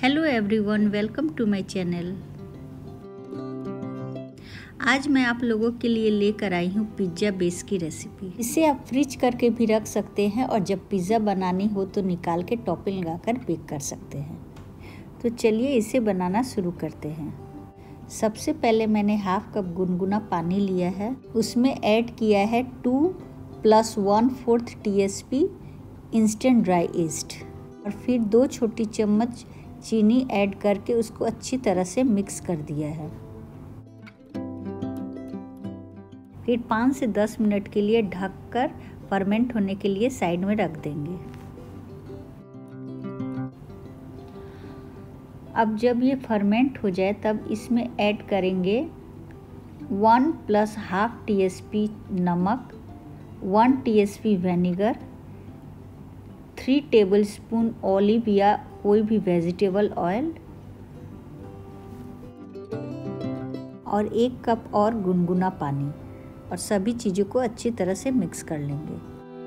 Hello everyone, welcome to my channel. आज मैं आप लोगों के लिए लेकर आई हूँ पिज़्ज़ा बेस की रेसिपी। इसे आप फ्रीज करके भी रख सकते हैं और जब पिज़्ज़ा बनानी हो तो निकाल के टॉपिंग लगाकर बेक कर सकते हैं। तो चलिए इसे बनाना शुरू करते हैं। सबसे पहले मैंने हाफ कप गुनगुना पानी लिया है, उसमें ऐड किया है 2 + 1/4 TSP इंस्टेंट ड्राई ईस्ट और फिर 2 छोटी चम्मच चीनी ऐड करके उसको अच्छी तरह से मिक्स कर दिया है। फिर 5 से 10 मिनट के लिए ढककर फर्मेंट होने के लिए साइड में रख देंगे। अब जब ये फर्मेंट हो जाए तब इसमें ऐड करेंगे 1 + ½ TSP नमक, 1 TSP विनेगर, 3 टेबलस्पून ऑलिव या कोई भी वेजिटेबल ऑयल और 1 कप और गुनगुना पानी और सभी चीज़ों को अच्छी तरह से मिक्स कर लेंगे।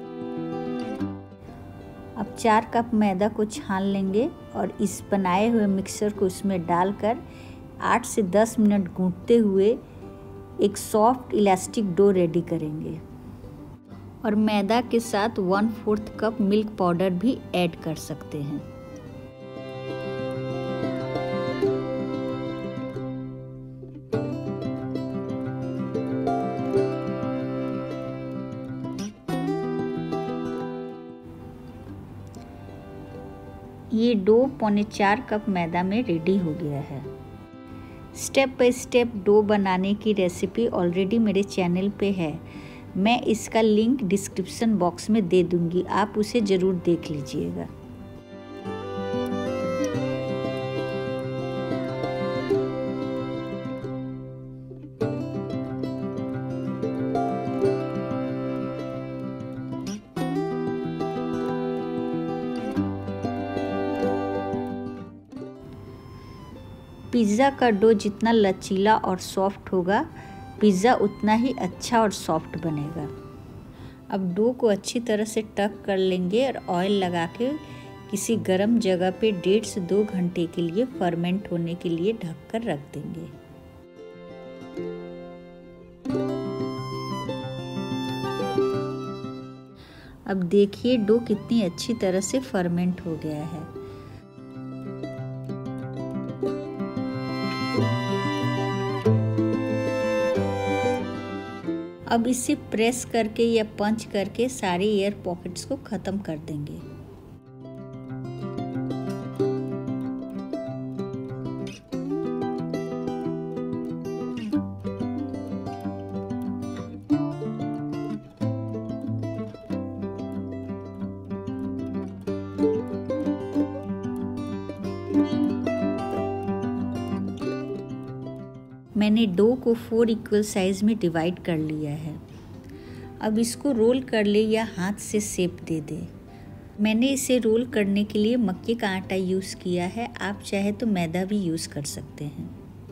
अब 4 कप मैदा को छान लेंगे और इस बनाए हुए मिक्सचर को उसमें डालकर 8 से 10 मिनट गूंथते हुए एक सॉफ्ट इलास्टिक डो रेडी करेंगे और मैदा के साथ 1/4 कप मिल्क पाउडर भी ऐड कर सकते हैं। ये डो 3.25 कप मैदा में रेडी हो गया है। स्टेप बाय स्टेप डो बनाने की रेसिपी ऑलरेडी मेरे चैनल पे है, मैं इसका लिंक डिस्क्रिप्शन बॉक्स में दे दूंगी, आप उसे ज़रूर देख लीजिएगा। पिज़्ज़ा का डो जितना लचीला और सॉफ्ट होगा, पिज़्ज़ा उतना ही अच्छा और सॉफ्ट बनेगा। अब डो को अच्छी तरह से टक कर लेंगे और ऑयल लगा के किसी गर्म जगह पे 1.5 से 2 घंटे के लिए फर्मेंट होने के लिए ढक कर रख देंगे। अब देखिए डो कितनी अच्छी तरह से फर्मेंट हो गया है। अब इसे प्रेस करके या पंच करके सारे एयर पॉकेट्स को ख़त्म कर देंगे। मैंने डो को 4 इक्वल साइज में डिवाइड कर लिया है। अब इसको रोल कर ले या हाथ से शेप दे दे। मैंने इसे रोल करने के लिए मक्के का आटा यूज़ किया है, आप चाहे तो मैदा भी यूज़ कर सकते हैं।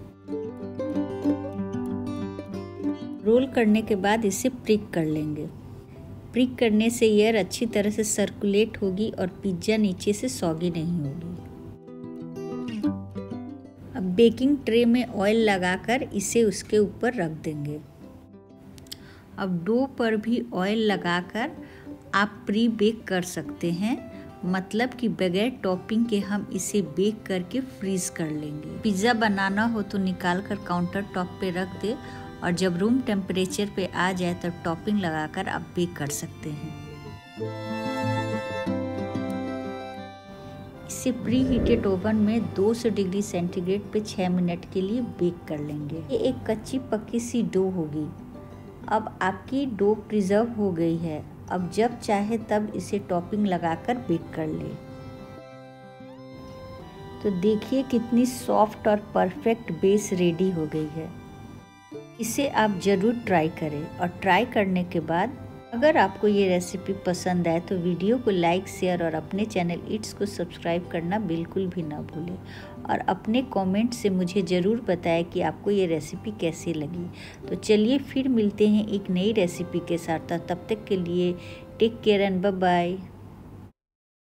रोल करने के बाद इसे प्रिक कर लेंगे। प्रिक करने से एयर अच्छी तरह से सर्कुलेट होगी और पिज़्ज़ा नीचे से सॉगी नहीं होगी। अब बेकिंग ट्रे में ऑयल लगाकर इसे उसके ऊपर रख देंगे। अब डो पर भी ऑयल लगाकर आप प्री बेक कर सकते हैं, मतलब कि बगैर टॉपिंग के हम इसे बेक करके फ्रीज कर लेंगे। पिज़्ज़ा बनाना हो तो निकाल कर काउंटर टॉप पे रख दे और जब रूम टेम्परेचर पे आ जाए तब टॉपिंग लगाकर आप बेक कर सकते हैं। इसे प्री हीटेड ओवन में 200 डिग्री सेंटीग्रेड पे 6 मिनट के लिए बेक कर लेंगे। ये एक कच्ची पक्की सी डो होगी। अब आपकी डो प्रिजर्व हो गई है। अब जब चाहे तब इसे टॉपिंग लगाकर बेक कर ले। तो देखिए कितनी सॉफ्ट और परफेक्ट बेस रेडी हो गई है। इसे आप ज़रूर ट्राई करें और ट्राई करने के बाद अगर आपको ये रेसिपी पसंद आए तो वीडियो को लाइक, शेयर और अपने चैनल ईट्स को सब्सक्राइब करना बिल्कुल भी ना भूलें और अपने कमेंट से मुझे ज़रूर बताएं कि आपको ये रेसिपी कैसी लगी। तो चलिए फिर मिलते हैं एक नई रेसिपी के साथ, तब तक के लिए take care and bye bye.